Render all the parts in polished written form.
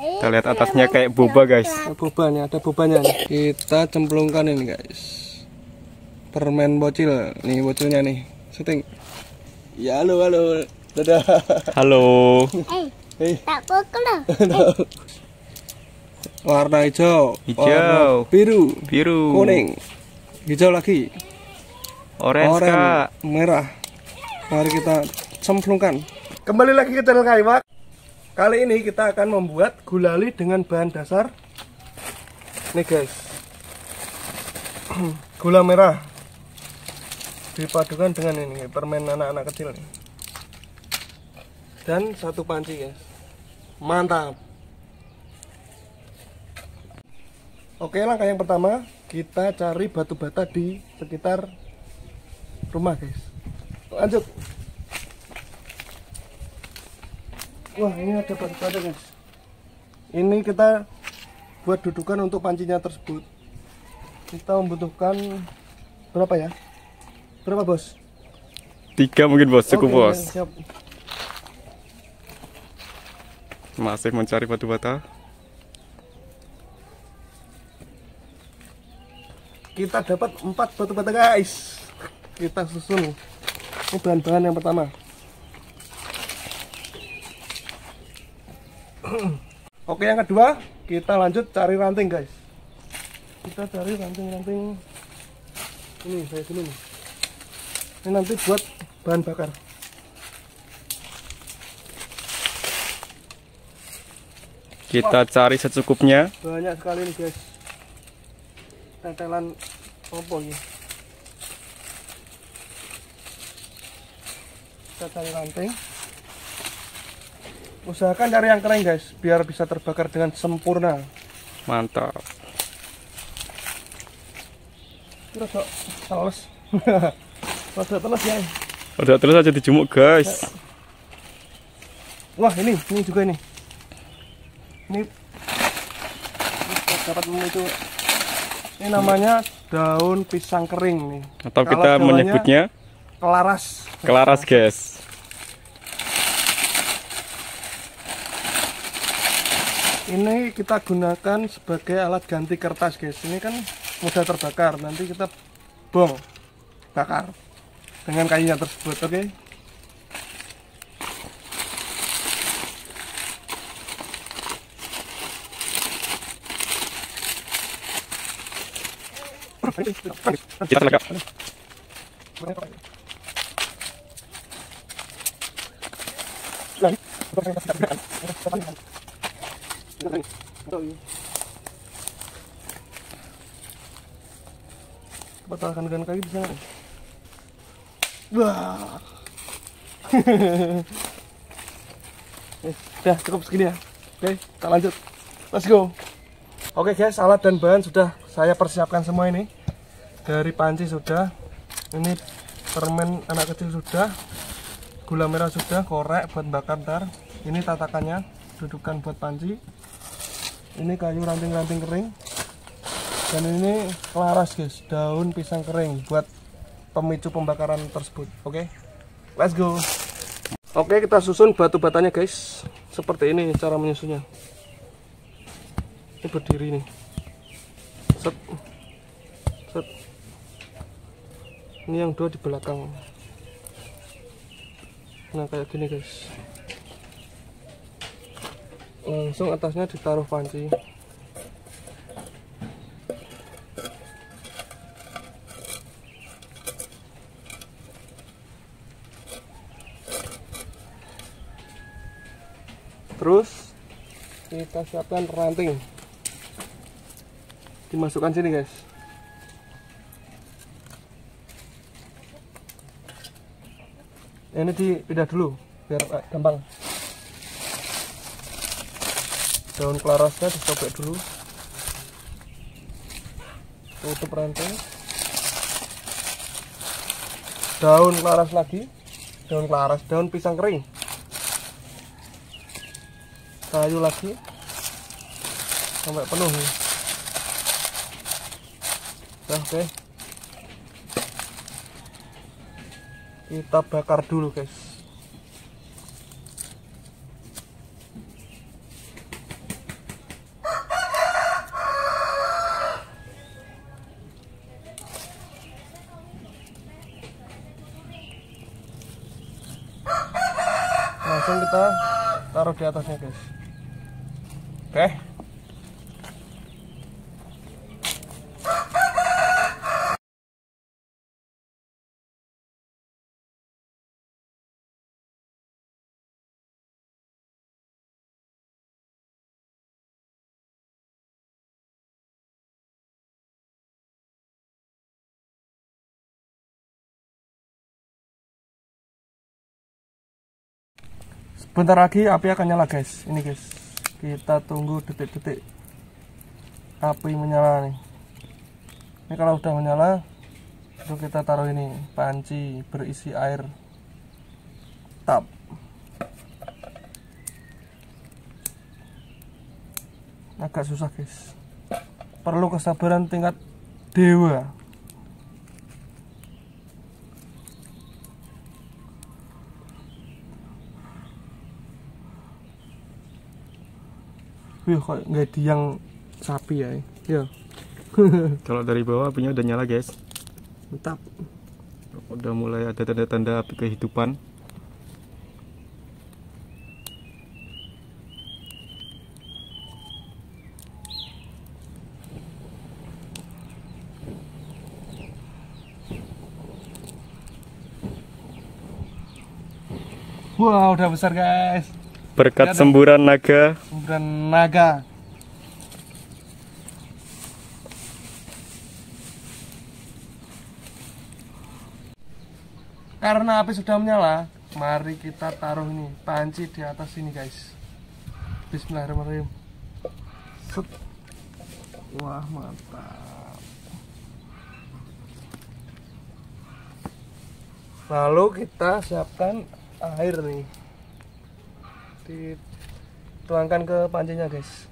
Kita lihat atasnya kayak boba guys. Bobanya, ada bobanya nih. Kita cemplungkan ini guys. Permen bocil. Nih bocilnya nih. Syuting. Ya halo. Dadah. Halo. Tak pukul loh. Warna hijau. Hijau. Warna Biru. kuning. Hijau lagi. Orange kak. Merah. Mari kita cemplungkan. Kembali lagi ke channel Kaiwak. Kali ini kita akan membuat gulali dengan bahan dasar nih guys. Gula merah dipadukan dengan ini permen anak-anak kecil nih. Dan satu panci guys. Mantap. Oke, langkah yang pertama kita cari batu bata di sekitar rumah guys. Lanjut. Wah, ini ada batu bata guys. Ini kita buat dudukan untuk pancinya tersebut. Kita membutuhkan berapa ya? Berapa bos? 3 mungkin bos, cukup Oke, bos. siap. Masih mencari batu bata. Kita dapat 4 batu bata guys. Kita susun. Ini bahan-bahan yang pertama. Oke, yang kedua kita lanjut cari ranting guys. Kita cari ranting-ranting. Ini saya sini nih. Ini nanti buat bahan bakar. Kita cari secukupnya. Banyak sekali nih guys. Tetelan opo ini. Kita cari ranting. Usahakan cari yang kering guys, biar bisa terbakar dengan sempurna. Mantap. Rada teles. Rada teles ya. Udah terus aja dijemuk guys. Wah, ini juga ini. Ini dapat memicu. Ini namanya daun pisang kering nih. Atau Kalau kita Jawanya menyebutnya kelaras. kelaras guys. Ini kita gunakan sebagai alat ganti kertas guys. Ini kan mudah terbakar. Nanti kita bakar dengan kayunya tersebut. Oke. Kita telagak. Batalkan dengan kayu bisa nggak? Wah. Udah cukup segini ya. Oke, kita lanjut. Let's go. Oke guys, alat dan bahan sudah saya persiapkan semua ini. Dari panci sudah. Ini permen anak kecil sudah. Gula merah sudah, korek buat bakar ntar. Ini tatakannya, dudukan buat panci. Ini kayu ranting-ranting kering. Dan ini kelaras guys, daun pisang kering buat pemicu pembakaran tersebut. Oke, let's go. Oke, kita susun batu batanya guys. Seperti ini cara menyusunnya. Ini berdiri nih. Set. Set. Ini yang 2 di belakang. Nah, kayak gini guys. Langsung atasnya ditaruh panci. Terus kita siapkan ranting. Dimasukkan sini guys. Ini dipindah dulu biar gampang. Daun kelarasnya disobek dulu. Tutup ranting. Daun kelaras lagi. Daun kelaras, daun pisang kering. Kayu lagi sampai penuh nih. Oke, kita bakar dulu guys. kita taruh di atasnya guys. Oke. Sebentar lagi api akan nyala guys. Ini guys, kita tunggu detik-detik api menyala nih. Ini kalau udah menyala, itu kita taruh ini panci berisi air tap. Agak susah guys, perlu kesabaran tingkat dewa. Wih, kok nggak diang sapi ya? Ya. Kalau dari bawah apinya udah nyala guys. Mantap. Udah mulai ada tanda-tanda api kehidupan. Wah, udah besar guys. Berkat semburan naga. Semburan naga. Karena api sudah menyala, mari kita taruh ini panci di atas sini guys. Bismillahirrahmanirrahim. Set. Wah, mantap. Lalu kita siapkan air nih, dituangkan ke pancinya guys.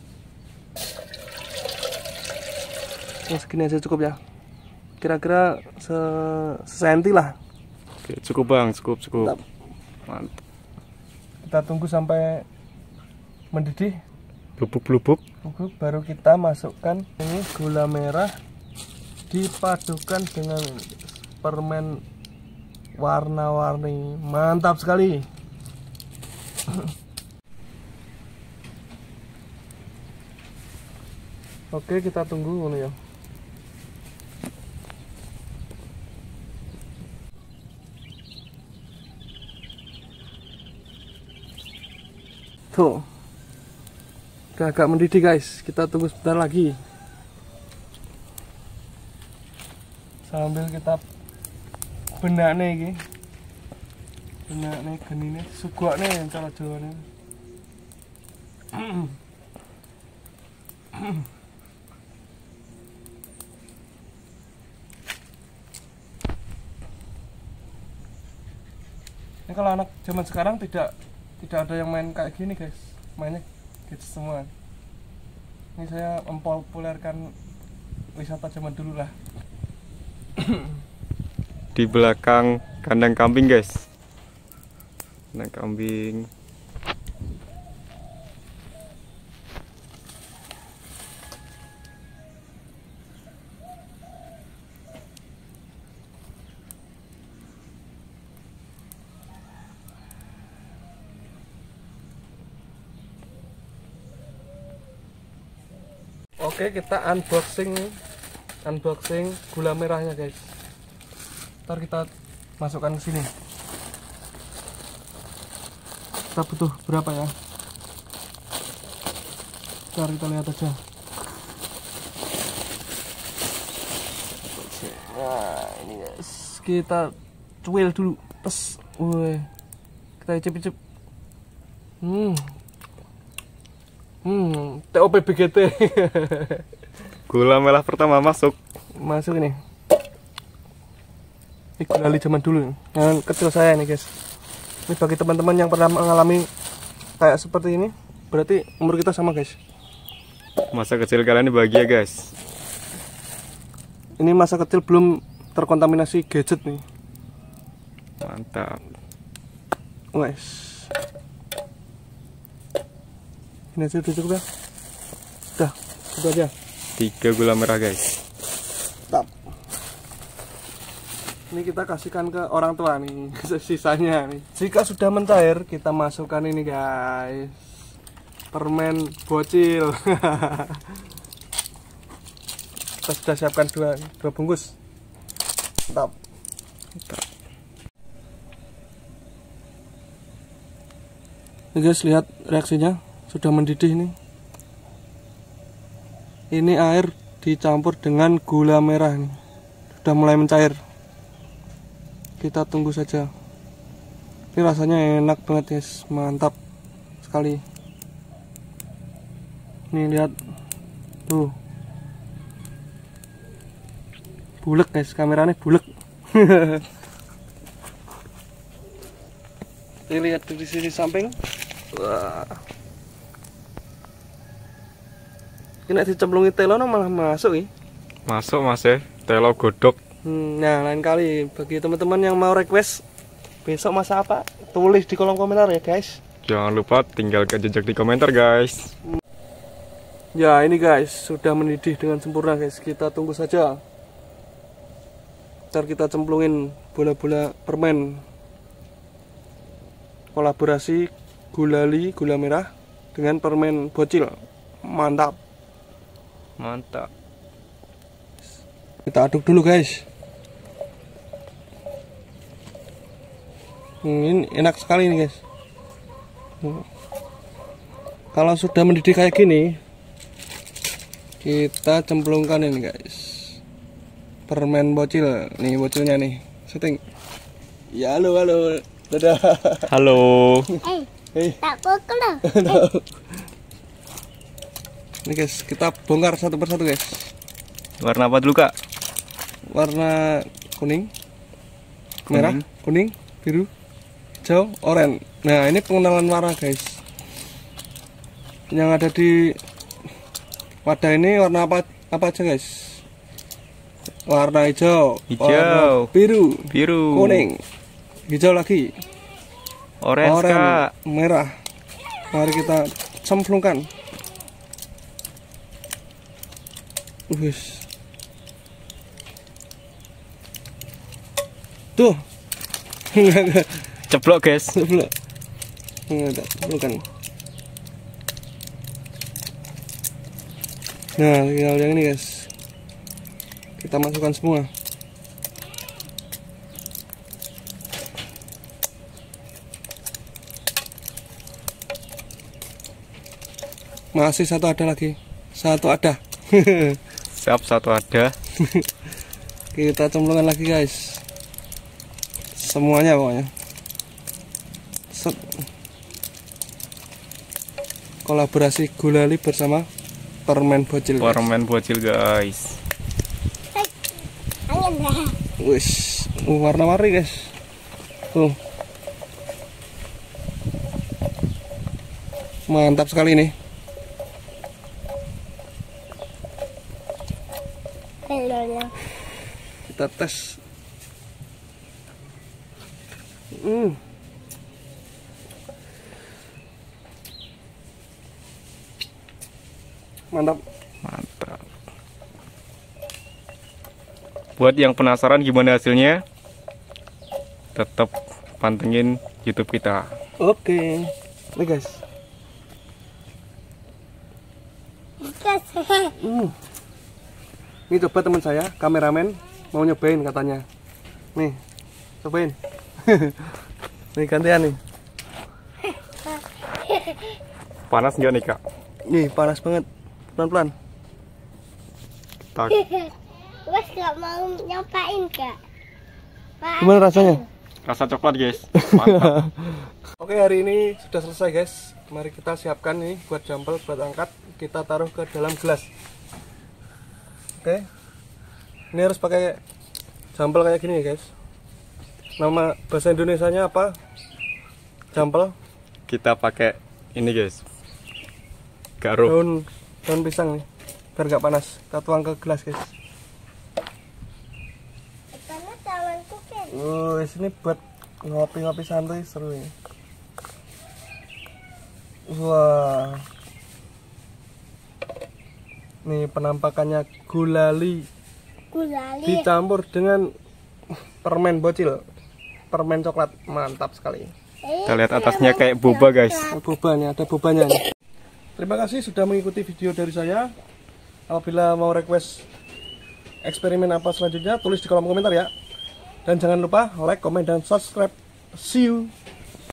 Ini segini aja cukup ya, kira-kira sesenti lah. Oke, cukup bang, cukup. Mantap. Mantap. Kita tunggu sampai mendidih, Lubuk-lubuk. baru kita masukkan ini gula merah, dipadukan dengan permen warna-warni. Mantap sekali. Oke, kita tunggu ini ya. Tuh, udah agak mendidih guys. Kita tunggu sebentar lagi sambil kita benakne iki. Benakne genine, sugokne cara Jawane. Ini kalau anak zaman sekarang tidak ada yang main kayak gini guys, mainnya gitu semua. Ini saya mempopulerkan wisata zaman dulu lah. Di belakang kandang kambing guys. Kandang kambing. Oke, kita unboxing gula merahnya guys. Ntar kita masukkan ke sini. Kita butuh berapa ya? Ntar kita lihat aja. Nah, ini guys, kita cuil dulu. Tes, woi, kita icip-icip. TOP BGT. Gula merah pertama masuk. Masuk ini. Ini gulali zaman dulu, yang kecil saya nih guys. Ini bagi teman-teman yang pernah mengalami kayak seperti ini, berarti umur kita sama guys. Masa kecil kalian ini bahagia guys. Ini masa kecil belum terkontaminasi gadget nih. Mantap. Wes. Ini aja udah cukup ya. Udah, itu aja. 3 gula merah guys. Tap. Ini kita kasihkan ke orang tua nih, sisanya nih. Jika sudah mencair, kita masukkan ini guys, permen bocil. Kita sudah siapkan dua bungkus. Mantap. Ini guys, lihat reaksinya, sudah mendidih nih. Ini air dicampur dengan gula merah nih, sudah mulai mencair. Kita tunggu saja. Ini rasanya enak banget guys, mantap sekali. Nih lihat, tuh, bulek guys, kameranya bulek. Ini lihat di sisi samping. Wah. Ini dicemplungi telo malah masuk ya. Masuk mas ya, telo godok. Nah, lain kali bagi teman-teman yang mau request besok masak apa, tulis di kolom komentar ya guys. Jangan lupa tinggalkan jejak di komentar guys. Ya ini guys, sudah mendidih dengan sempurna guys. Kita tunggu saja. Ntar kita cemplungin bola-bola permen. Kolaborasi gulali, gula merah dengan permen bocil. Mantap. Mantap. Kita aduk dulu guys. Ini enak sekali nih guys. Kalau sudah mendidih kayak gini, kita cemplungkan ini guys, permen bocil. Nih bocilnya nih, setting. Ya halo, dadah. Halo. Tak pukul loh. Ini guys, kita bongkar satu persatu guys. Warna apa dulu kak? Warna kuning, merah, kuning, biru, hijau, oranye. Nah ini pengenalan warna guys. Yang ada di wadah ini warna apa aja guys? Warna hijau, warna biru, kuning, hijau lagi, orange kak, merah. Mari kita cemplungkan. Wis. Tuh. ceplok guys. Ceplok. Enggak, ceplokan. Nah, tinggal yang ini guys. Kita masukkan semua. Masih satu ada lagi. Satu ada. Siap, satu ada. Kita cemplungkan lagi guys. Semuanya pokoknya. Set. Kolaborasi gulali bersama permen bocil. Permen bocil guys. Angin dah. Wis, warna-warni guys. Tuh. Mantap sekali nih. Telurnya. Kita tes. Mantap. Mantap. Buat yang penasaran gimana hasilnya, tetap pantengin YouTube kita. Oke. Nih guys. Ini coba teman saya, kameramen, mau nyobain katanya. Nih, cobain. Nih gantian nih. Panas nggak nih kak? Nih panas banget. Pelan-pelan. Tak. Wes gak mau nyobain kak. Gimana rasanya? Rasa coklat guys. Mantap. Oke, hari ini sudah selesai guys. Mari kita siapkan nih buat jambel, buat angkat. Kita taruh ke dalam gelas. Oke. Ini harus pakai jambel kayak gini ya guys. Nama bahasa Indonesianya apa? Jambel. Kita pakai ini guys. Garuh. Daun pisang nih. Biar gak panas. Kita tuang ke gelas guys. Karena tanganku kan. Ini buat ngopi-ngopi santai seru ya. Wah. Nih penampakannya gulali Gulali. dicampur dengan permen bocil, permen coklat, mantap sekali. Kita lihat atasnya kayak boba guys. Bobanya, ada bobanya nih. Terima kasih sudah mengikuti video dari saya. Apabila mau request eksperimen apa selanjutnya, tulis di kolom komentar ya. Dan jangan lupa like, komen, dan subscribe. See you.